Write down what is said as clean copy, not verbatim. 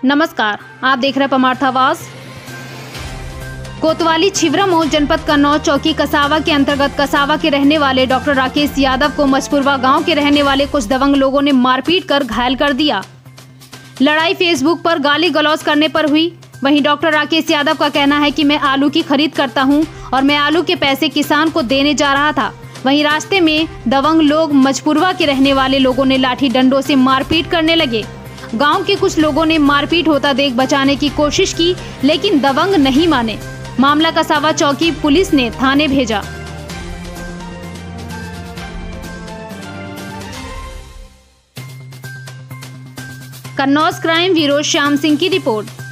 नमस्कार, आप देख रहे हैं परमार्थ आवाज। कोतवाली छिबरामऊ जनपद कन्नौज चौकी कसावा के अंतर्गत कसावा के रहने वाले डॉक्टर राकेश यादव को मछपुरवा गांव के रहने वाले कुछ दबंग लोगों ने मारपीट कर घायल कर दिया। लड़ाई फेसबुक पर गाली गलौज करने पर हुई। वहीं डॉक्टर राकेश यादव का कहना है कि मैं आलू की खरीद करता हूं और मैं आलू के पैसे किसान को देने जा रहा था। वहीं रास्ते में दबंग लोग मछपुरवा के रहने वाले लोगों ने लाठी डंडों से मारपीट करने लगे। गांव के कुछ लोगों ने मारपीट होता देख बचाने की कोशिश की, लेकिन दबंग नहीं माने। मामला कसावा चौकी पुलिस ने थाने भेजा। कन्नौज क्राइम ब्यूरो श्याम सिंह की रिपोर्ट।